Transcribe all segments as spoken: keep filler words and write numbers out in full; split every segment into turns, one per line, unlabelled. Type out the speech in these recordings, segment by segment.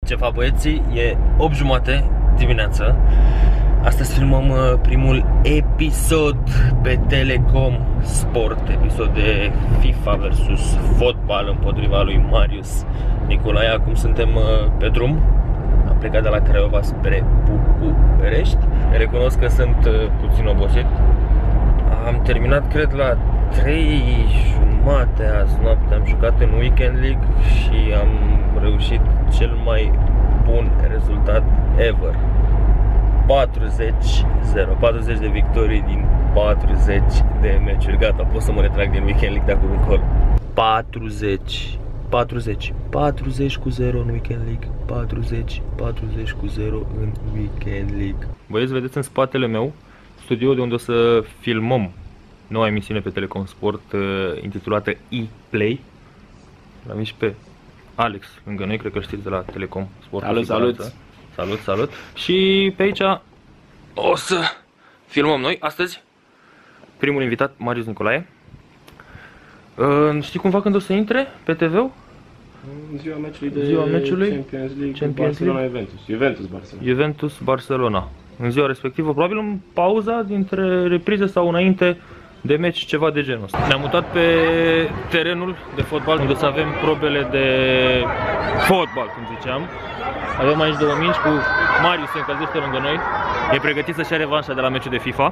Ce fac băieții? E opt jumate dimineață. Astăzi filmăm primul episod pe Telecom Sport, episod de FIFA versus fotbal împotriva lui Marius Nicolae. Acum suntem pe drum. Am plecat de la Craiova spre București. Recunosc că sunt puțin obosit. Am terminat, cred, la trei jumate azi noapte. Am jucat în Weekend League și am reușit cel mai bun rezultat ever. patruzeci zero, patruzeci de victorii din patruzeci de meciuri. Gata, pot să mă retrag din Weekend League de acum încolo. patruzeci, patruzeci, patruzeci cu zero în Weekend League, patruzeci, patruzeci cu zero în Weekend League. Băieți, vedeți în spatele meu studioul de unde o să filmăm noua emisiune pe Telecom Sport, uh, intitulată E-Play. L-am și pe Alex lângă noi, cred că știți, de la Telecom Sport.
Salut, salut!
Salut, salut! Și pe aici o să filmăm noi astăzi primul invitat, Marius Nicolae. Uh, știi cumva când o să intre pe T V-ul?
Ziua meciului de
Ziua meciului?
Champions League,
Champions
Barcelona Juventus. Juventus Barcelona.
Juventus Barcelona. În ziua respectivă, probabil în pauza dintre reprize sau înainte de meci, ceva de genul ăsta. Ne-am mutat pe terenul de fotbal, unde o să avem probele de fotbal, cum ziceam. Avem aici două mingi cu Marius, se încălzește lângă noi. E pregătit să-și ia revanșa de la meciul de FIFA.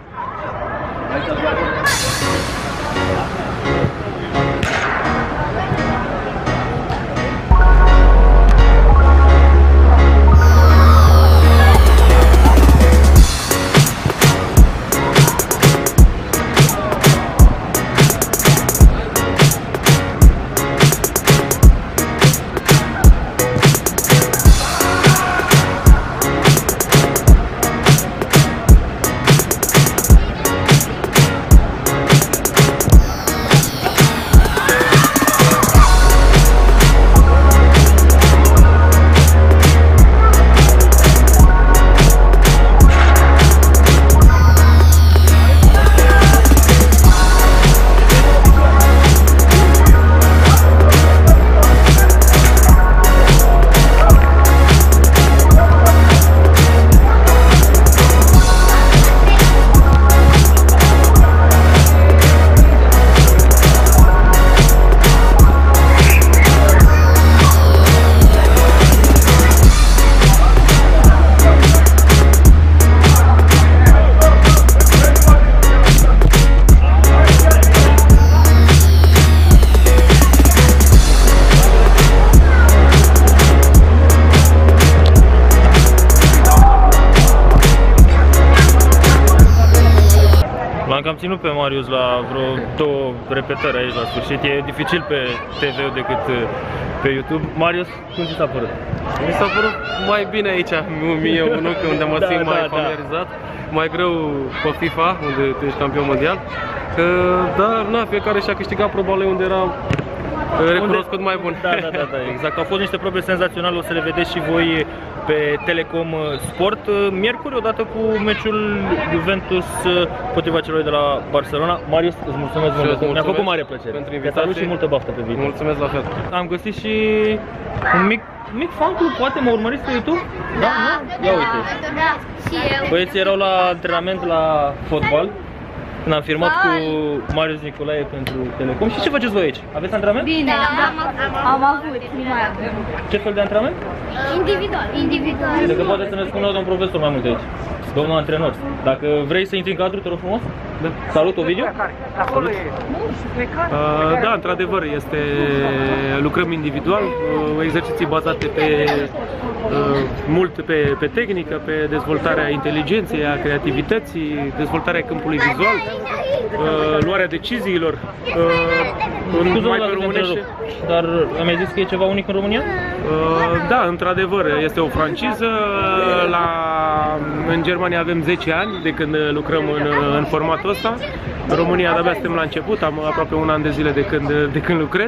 Am ținut pe Marius la vreo două repetări aici la sfârșit. E dificil pe T V decât pe YouTube. Marius, cum ți s-a părut?
Mi s-a părut mai bine aici, mie unul, unde mă simt da, mai da, familiarizat. Da. Mai greu pe FIFA, unde tu ești campion mondial. Dar na, fiecare și-a câștigat proba lui unde era recunoscut mai bun.
Da, da, da, da, exact. Au fost niște probe senzaționale, o să le vedeți și voi pe Telecom Sport. Miercuri, odată cu meciul Juventus împotriva celor de la Barcelona. Marius, îți mulțumesc mult. Mi-a făcut mare plăcere.
Pentru invitație.
Salut și multă baftă pe viitor.
Mulțumesc la fel.
Am găsit și un mic, mic fan club, poate mă urmăriți pe YouTube? Da, da, nu? Ia uite.
Da, și eu.
Băieții erau la antrenament la fotbal. Când am filmat cu Marius Nicolae pentru Telecom. Și ce faceți voi aici? Aveți antrenament?
Bine, da, am, am avut, nu mai avem.
Ce fel de antrenament?
Individual. Individual.
Cred că poate să ne spună domnul profesor mai mult aici. Domnul antrenor. Dacă vrei să intri în cadru, te rog frumos. Da. Salut, Ovidiu. Salut.
Uh, da, într-adevăr, este lucrăm individual, uh, exerciții bazate pe uh, mult pe, pe tehnică, pe dezvoltarea inteligenței, a creativității, dezvoltarea câmpului vizual, uh, luarea deciziilor. Uh, în mai pe românește.
Dar mi-ai zis că e ceva unic în România?
Uh, da, într-adevăr, este o franciză. La, în Germania avem zece ani de când lucrăm în, în formatul ăsta. În România de-abia suntem la început, am aproape un an de zile de când, de când lucrez.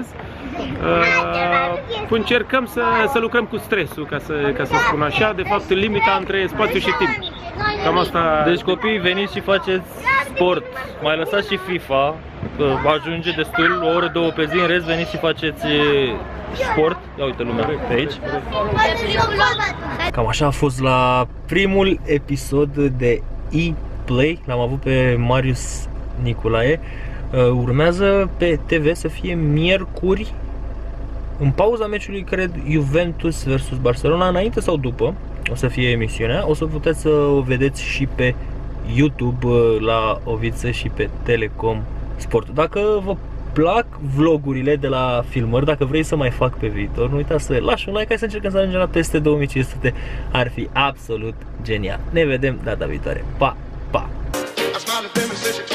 Uh, încercăm să, să lucrăm cu stresul, ca să, ca să spun așa, de fapt limita între spațiu și timp. Cam asta.
Deci copii, veniți și faceți sport, mai lăsați și FIFA, că ajunge destul, o oră, două pe zi, în rest veniți și faceți sport. Ia uite lumea pe aici. Cam așa a fost la primul episod de E-Play, l-am avut pe Marius Nicolae. Urmează pe T V să fie miercuri, în pauza meciului, cred, Juventus versus Barcelona, înainte sau după o să fie emisiunea. O să puteți să o vedeți și pe YouTube la Oviță și pe Telecom Sport. Dacă vă plac vlogurile de la filmări, dacă vrei să mai fac pe viitor, nu uitați să lași un like, hai să încercăm să ajungem la peste două mii cinci sute, ar fi absolut genial. Ne vedem data viitoare. Pa, pa!